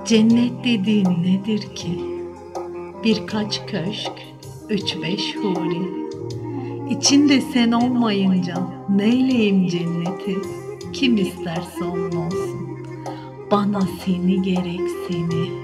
Cennet dediğin nedir ki? Birkaç köşk, 3-5 huri. İçinde sen olmayınca neyleyim cenneti? Kim isterse onun olsun. Bana seni gerek seni.